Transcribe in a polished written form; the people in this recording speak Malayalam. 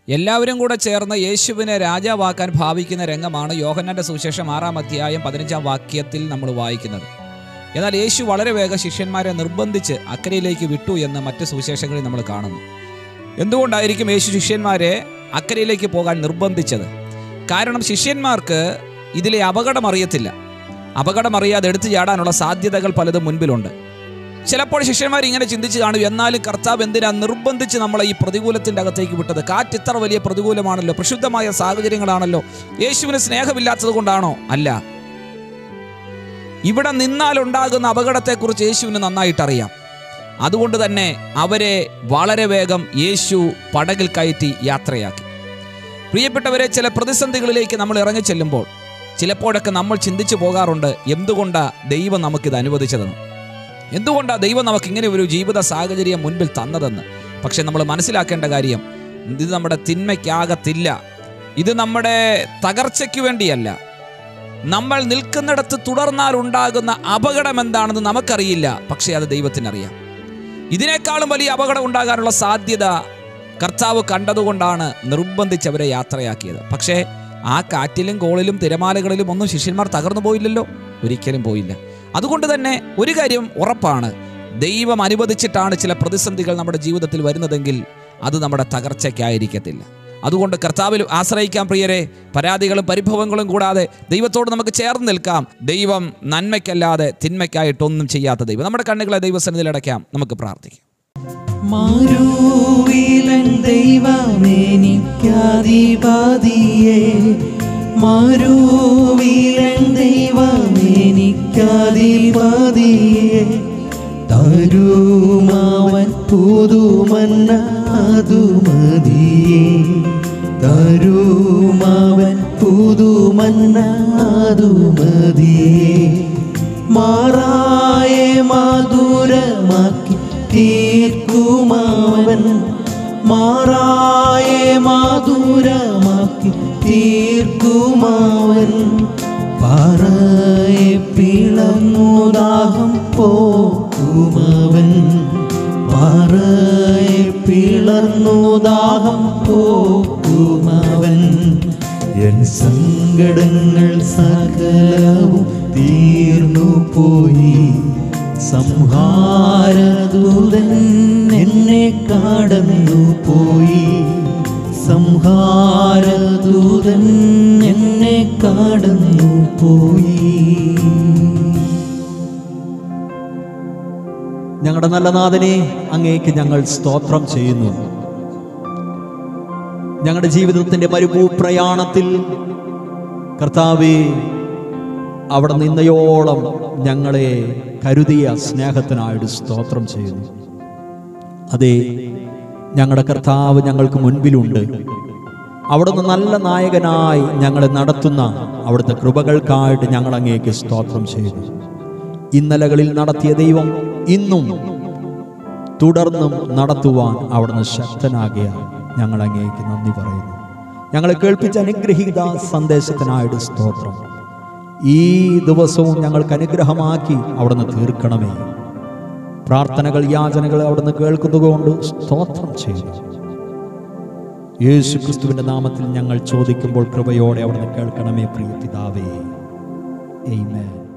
എല്ലാവരും കൂടെ ചേർന്ന് യേശുവിനെ രാജാവാക്കാൻ ഭാവിക്കുന്ന രംഗമാണ് യോഹന്നാന്റെ സുവിശേഷം 6-ാം അധ്യായം 15-ാം വാക്യത്തിൽ നമ്മൾ വായിക്കുന്നത്. എന്നാൽ യേശു വളരെ വേഗം ശിഷ്യന്മാരെ നിർബന്ധിച്ച് അക്കരയിലേക്ക് വിട്ടു എന്ന് മറ്റ് സുവിശേഷങ്ങളിൽ നമ്മൾ കാണുന്നു. എന്തുകൊണ്ടായിരിക്കും യേശു ശിഷ്യന്മാരെ അക്കരയിലേക്ക് പോകാൻ നിർബന്ധിച്ചത്? കാരണം ശിഷ്യന്മാർക്ക് ഇതിലെ അപകടം അറിയത്തില്ല. അപകടം അറിയാതെ എടുത്തു ചാടാനുള്ള സാധ്യതകൾ പലതും മുൻപിലുണ്ട്. ചിലപ്പോൾ ശിഷ്യന്മാർ ഇങ്ങനെ ചിന്തിച്ച് കാണും, എന്നാലും കർത്താവ് എന്തിനാ നിർബന്ധിച്ച് നമ്മളെ ഈ പ്രതികൂലത്തിൻ്റെ അകത്തേക്ക് വിട്ടത്? കാറ്റ് ഇത്ര വലിയ പ്രതികൂലമാണല്ലോ, പ്രക്ഷുബ്ധമായ സാഹചര്യങ്ങളാണല്ലോ, യേശുവിന് സ്നേഹമില്ലാത്തത് കൊണ്ടാണോ? അല്ല, ഇവിടെ നിന്നാലുണ്ടാകുന്ന അപകടത്തെക്കുറിച്ച് യേശുവിന് നന്നായിട്ടറിയാം. അതുകൊണ്ട് തന്നെ അവരെ വളരെ വേഗം യേശു പടകിൽ കയറ്റി യാത്രയാക്കി. പ്രിയപ്പെട്ടവരെ, ചില പ്രതിസന്ധികളിലേക്ക് നമ്മൾ ഇറങ്ങി ചെല്ലുമ്പോൾ ചിലപ്പോഴൊക്കെ നമ്മൾ ചിന്തിച്ചു പോകാറുണ്ട്, എന്തുകൊണ്ടാണ് ദൈവം നമുക്കിത് അനുവദിച്ചതെന്ന്, എന്തുകൊണ്ടാണ് ദൈവം നമുക്കിങ്ങനെ ഒരു ജീവിത സാഹചര്യം മുൻപിൽ തന്നതെന്ന്. പക്ഷെ നമ്മൾ മനസ്സിലാക്കേണ്ട കാര്യം, ഇത് നമ്മുടെ തിന്മയ്ക്കാകത്തില്ല, ഇത് നമ്മുടെ തകർച്ചയ്ക്ക് വേണ്ടിയല്ല. നമ്മൾ നിൽക്കുന്നിടത്ത് തുടർന്നാൽ ഉണ്ടാകുന്ന അപകടം എന്താണെന്ന് നമുക്കറിയില്ല, പക്ഷേ അത് ദൈവത്തിനറിയാം. ഇതിനേക്കാളും വലിയ അപകടം ഉണ്ടാകാനുള്ള സാധ്യത കർത്താവ് കണ്ടതുകൊണ്ടാണ് നിർബന്ധിച്ചവരെ യാത്രയാക്കിയത്. പക്ഷേ ആ കാറ്റിലും കോളിലും തിരമാലകളിലും ഒന്നും ശിഷ്യന്മാർ തകർന്നു പോയില്ലല്ലോ, ഒരിക്കലും പോയില്ല. അതുകൊണ്ട് തന്നെ ഒരു കാര്യം ഉറപ്പാണ്, ദൈവം അനുവദിച്ചിട്ടാണ് ചില പ്രതിസന്ധികൾ നമ്മുടെ ജീവിതത്തിൽ വരുന്നതെങ്കിൽ അത് നമ്മുടെ തകർച്ചയ്ക്കായിരിക്കത്തില്ല. അതുകൊണ്ട് കർത്താവിൽ ആശ്രയിക്കാം പ്രിയരെ. പരാതികളും പരിഭവങ്ങളും കൂടാതെ ദൈവത്തോട് നമുക്ക് ചേർന്ന് നിൽക്കാം. ദൈവം നന്മയ്ക്കല്ലാതെ തിന്മയ്ക്കായിട്ടൊന്നും ചെയ്യാത്ത ദൈവം. നമ്മുടെ കണ്ണുകളെ ദൈവസന്നിധിയിൽ അടയ്ക്കാം, നമുക്ക് പ്രാർത്ഥിക്കാം. മാരുവിലൻ ദൈവമെനിക്കധിപതിയേ, മാരുവിലൻ ദൈവമെനിക്കധിപതിയേ, തരുമാവൻ പുതുമന്ന അതുമതിയേ, തരുമാവൻ പുതുമന്ന അതുമതിയേ, മാറായെ മധുരമാക്കി തീർക്കുമാവൻ, മാറായെ മധുരമാക്കി തീർക്കുമാവൻ, പാറയെ പിളർന്നുദാഹം പോക്കുമവൻ, പാറയെ പിളർന്നുദാഹം പോക്കുമവൻ, എൻ സങ്കടങ്ങൾ സകലവും തീർന്നു പോയി, സംഹാരദൂതൻ എന്നെ കടന്നു പോയി, സംഹാരദൂതൻ എന്നെ കടന്നു പോയി. ഞങ്ങളുടെ നല്ല നാഥനെ, അങ്ങേക്ക് ഞങ്ങൾ സ്തോത്രം ചെയ്യുന്നു. ഞങ്ങളുടെ ജീവിതത്തിൻ്റെ മരുഭൂപ്രയാണത്തിൽ കർത്താവേ, അവിടെ നിന്നയോളം ഞങ്ങളെ കരുതിയ സ്നേഹത്തിനായിട്ട് സ്തോത്രം ചെയ്യുന്നു. അതെ, ഞങ്ങളുടെ കർത്താവ് ഞങ്ങൾക്ക് മുൻപിലുണ്ട്. അവിടുന്ന് നല്ല നായകനായി ഞങ്ങളെ നടത്തുന്ന അവിടുത്തെ കൃപകൾക്കായിട്ട് ഞങ്ങൾ അങ്ങേക്ക് സ്തോത്രം ചെയ്യുന്നു. ഇന്നലകളിൽ നടത്തിയ ദൈവം ഇന്നും തുടർന്നും നടത്തുവാൻ അവിടുന്ന് ശക്തനാകിയ ഞങ്ങൾ അങ്ങേക്ക് നന്ദി പറയുന്നു. ഞങ്ങളെ കേൾപ്പിച്ച അനുഗ്രഹീത സന്ദേശത്തിനായിട്ട് സ്തോത്രം. ഈ ദിവസവും ഞങ്ങൾക്ക് അനുഗ്രഹമാക്കി അവിടുന്ന് തീർക്കണമേ. പ്രാർത്ഥനകൾ, യാചനകൾ അവിടുന്ന് കേൾക്കുന്നതുകൊണ്ട് സ്തോത്രം ചെയ്യുന്നു. യേശു ക്രിസ്തുവിൻ്റെ നാമത്തിൽ ഞങ്ങൾ ചോദിക്കുമ്പോൾ കൃപയോടെ അവിടുന്ന് കേൾക്കണമേ പ്രിയ പിതാവേ. ആമേൻ.